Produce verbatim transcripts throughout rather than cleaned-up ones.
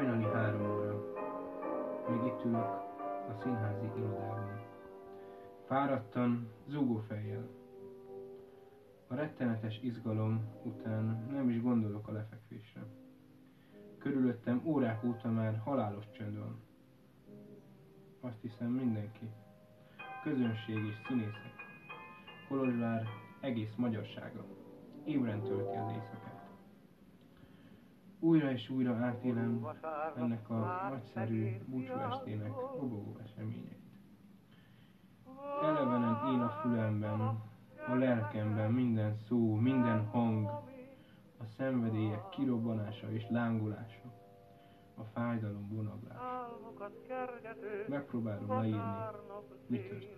Hajnali három óra. Még itt ülök a színházi irodában. Fáradtan, zúgó fejjel. A rettenetes izgalom után nem is gondolok a lefekvésre. Körülöttem órák óta már halálos csönd van. Azt hiszem mindenki, közönség és színészek, Kolozsvár egész magyarsága ébren tölti az éjszakát. Újra és újra átélem ennek a nagyszerű búcsúestének robogó eseményeit. Elevenen él a fülemben, a lelkemben minden szó, minden hang, a szenvedélyek kirobbanása és lángolása, a fájdalom vonaglása. Megpróbálom leírni, mi történt.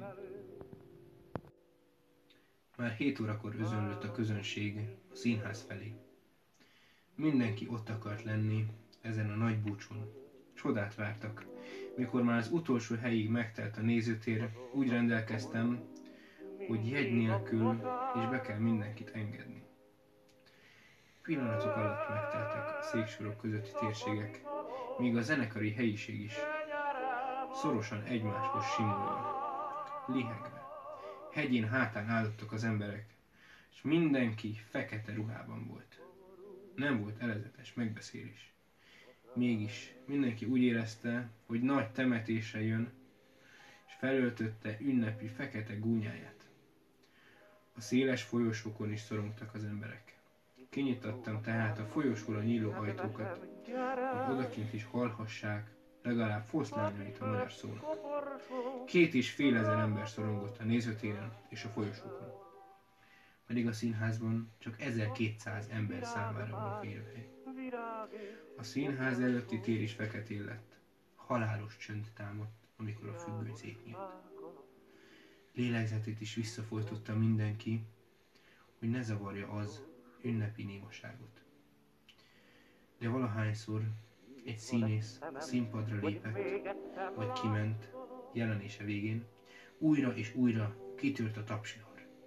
Már hét órakor özönlött a közönség a színház felé. Mindenki ott akart lenni ezen a nagy búcsún. Csodát vártak. Mikor már az utolsó helyig megtelt a nézőtér, úgy rendelkeztem, hogy jegy nélkül és be kell mindenkit engedni. Pillanatok alatt megteltek a széksorok közötti térségek, míg a zenekari helyiség is szorosan egymáshoz simulva, lihegve. Hegyén hátán állottak az emberek, és mindenki fekete ruhában volt. Nem volt elezetes megbeszélés. Mégis mindenki úgy érezte, hogy nagy temetésre jön, és felöltötte ünnepi fekete gúnyáját. A széles folyosókon is szorongtak az emberek. Kinyitottam tehát a folyosóra nyíló ajtókat, hogy odakint is hallhassák legalább foszlányait a magyar szónak. Két és fél ezer ember szorongott a nézőtéren és a folyosókon. Pedig a színházban csak ezerkétszáz ember számára van félhely. A színház előtti tér is feketén lett. Halálos csönd támadt, amikor a függöny szétnyílt. Lélegzetét is visszafolytotta mindenki, hogy ne zavarja az ünnepi némaságot. De valahányszor egy színész a színpadra lépett, vagy kiment jelenése végén, újra és újra kitört a tapsihar.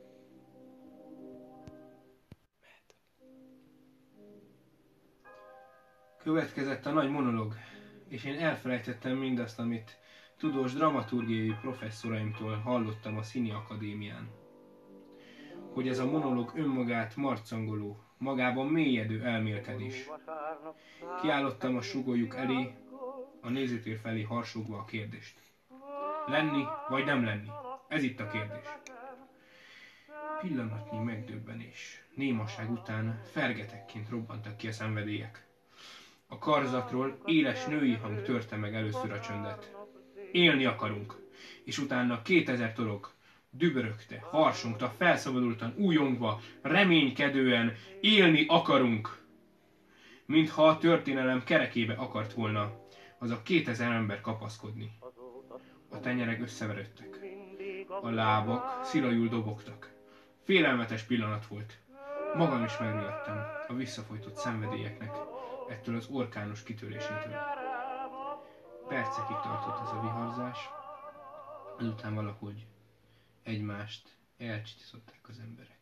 Következett a nagy monológ, és én elfelejtettem mindazt, amit tudós dramaturgiai professzoraimtól hallottam a Színi Akadémián. Hogy ez a monológ önmagát marcangoló, magában mélyedő elmélkedés. Kiállottam a sugójuk elé, a nézőtér felé harsogva a kérdést. Lenni vagy nem lenni? Ez itt a kérdés. Pillanatnyi megdöbbenés, némaság után fergetekként robbantak ki a szenvedélyek. A karzatról éles női hang törte meg először a csöndet. Élni akarunk, és utána kétezer torok dübörögte, harsongta, felszabadultan, újongva, reménykedően, élni akarunk. Mintha a történelem kerekébe akart volna az a kétezer ember kapaszkodni. A tenyerek összeverődtek. A lábak szilajul dobogtak. Félelmetes pillanat volt. Magam is megriadtam a visszafolytott szenvedélyeknek, ettől az orkános kitörésétől. Percekig tartott ez a viharzás, azután valahogy egymást elcsitizották az emberek.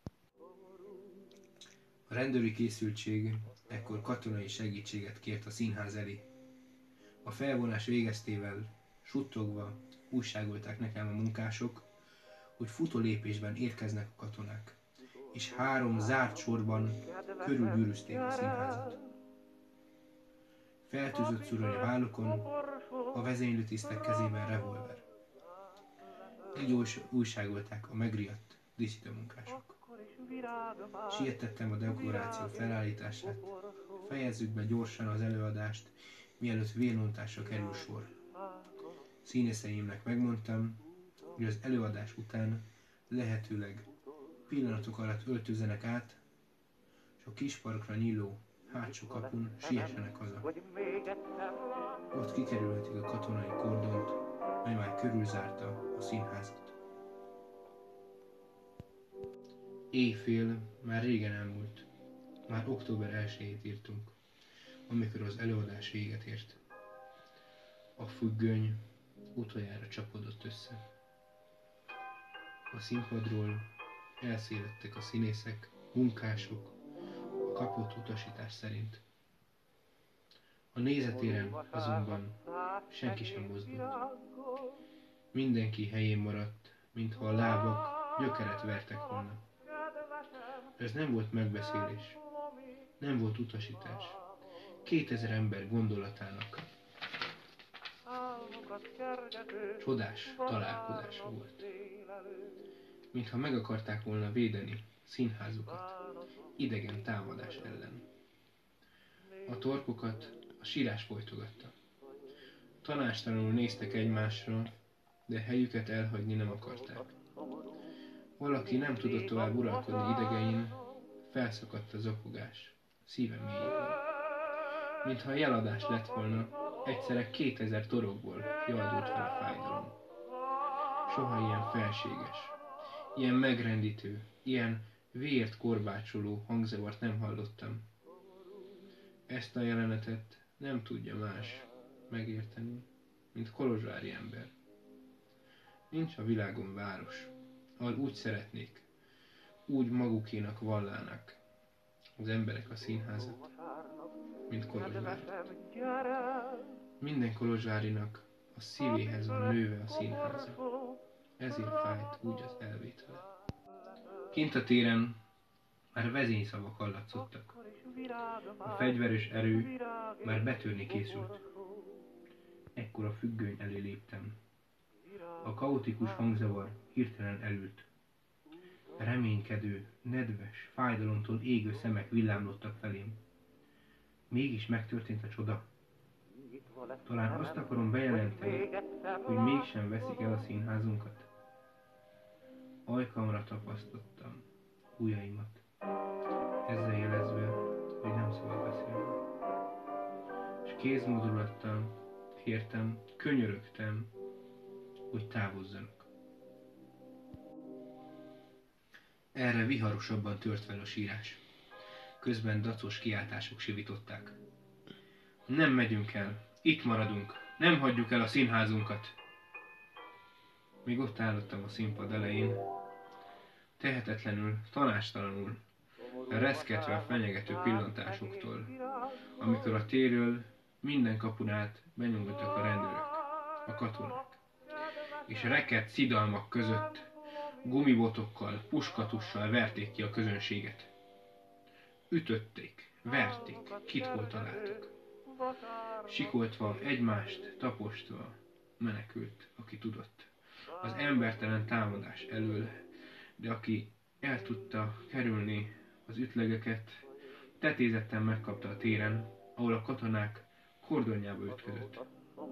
A rendőri készültség ekkor katonai segítséget kért a színház elé. A felvonás végeztével, suttogva újságolták nekem a munkások, hogy futólépésben érkeznek a katonák, és három zárt sorban körülgyűrűzték a színházat. Feltűzött szurony a vállukon, a vezénylőtisztek kezében revolver. Így újságolták a megriadt díszítőmunkások. Siettettem a dekoráció felállítását, fejezzük be gyorsan az előadást, mielőtt vérnontásra kerül sor. Színészeimnek megmondtam, hogy az előadás után lehetőleg pillanatok alatt öltözzenek át, és a kisparkra nyíló hátsó kapun siessenek haza. Ott kikerülhetik a katonai kordont, mely már körülzárta a színházat. Éjfél már régen elmúlt, már október elsejét írtunk, amikor az előadás véget ért. A függöny utoljára csapódott össze. A színpadról elszélettek a színészek, munkások, a kapott utasítás szerint. A A nézetéren azonban senki sem mozdult. Mindenki helyén maradt, mintha a lábak gyökeret vertek volna. Ez nem volt megbeszélés, nem volt utasítás. Kétezer ember gondolatának csodás találkozása volt. Mintha meg akarták volna védeni színházukat idegen támadás ellen. A torkokat a sírás folytogatta. Tanástalanul néztek egymásra, de helyüket elhagyni nem akarták. Valaki nem tudott tovább uralkodni idegein, felszakadt a zokogás, szíve mélyéből. Mintha jeladás lett volna, egyszerre kétezer torokból jaldult fel a fájdalom. Soha ilyen felséges, ilyen megrendítő, ilyen vért korbácsoló hangzavart nem hallottam. Ezt a jelenetet nem tudja más megérteni, mint kolozsvári ember. Nincs a világon város, ahol úgy szeretnék, úgy magukénak vallának az emberek a színházat, mint Kolozsvár. Minden kolozsvárinak a szívéhez van nőve a színháza. Ezért fájt úgy az elvétele. Kint a téren már vezényszavak hallatszottak. A fegyveres erő már betörni készült. Ekkor a függöny elé léptem. A kaotikus hangzavar hirtelen elült. Reménykedő, nedves, fájdalomtól égő szemek villámlottak felém. Mégis megtörtént a csoda. Talán azt akarom bejelenteni, hogy mégsem veszik el a színházunkat. Ajkamra tapasztottam ujjaimat, ezzel jelezve, hogy nem szabad beszélni. És kézmozdulattal kértem, könyörögtem, hogy távozzanak. Erre viharosabban tört fel a sírás. Közben dacos kiáltások sivították. Nem megyünk el, itt maradunk, nem hagyjuk el a színházunkat. Még ott állottam a színpad elején, tehetetlenül, tanástalanul, reszketve a fenyegető pillantásoktól, amikor a térről minden kapun át benyomultak a rendőrök, a katonák, és rekedt szidalmak között gumibotokkal, puskatussal verték ki a közönséget. Ütötték, verték, kit hol találtak. Sikoltva egymást, tapostva menekült, aki tudott. Az embertelen támadás elől, de aki el tudta kerülni az ütlegeket, tetézetten megkapta a téren, ahol a katonák kordonyába ütközött.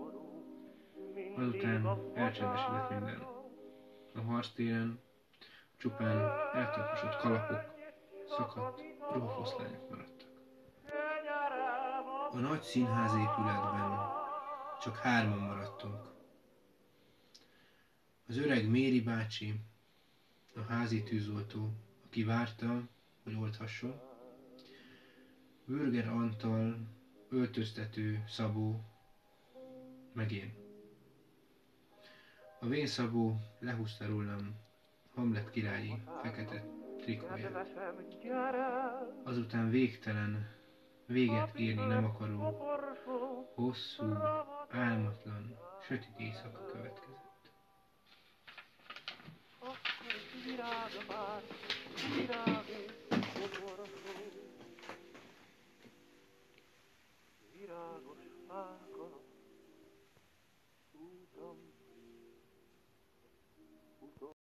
Azután elcsendesedett minden. A harctéren csupán eltaposott kalapok, szakadt ruhafoszlányok maradtak. A nagy színházépületben csak hárman maradtunk. Az öreg Méri bácsi, a házi tűzoltó, aki várta, hogy oldhasson, Bürger Antal, öltöztető Szabó, meg én. A vén Szabó lehúzta rólam Hamlet királyi fekete trikóját. Azután végtelen, véget érni nem akaró, hosszú, álmatlan, sötét éjszaka következett. Virágos fák